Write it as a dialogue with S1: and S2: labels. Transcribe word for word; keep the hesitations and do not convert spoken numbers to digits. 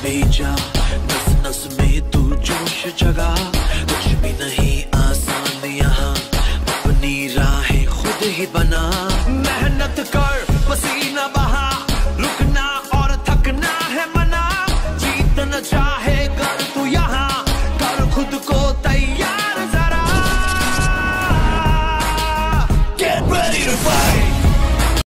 S1: भी जा, नस नस में तू जोश जगा। कुछ भी नहीं आसान यहाँ, अपनी राहें खुद ही बना।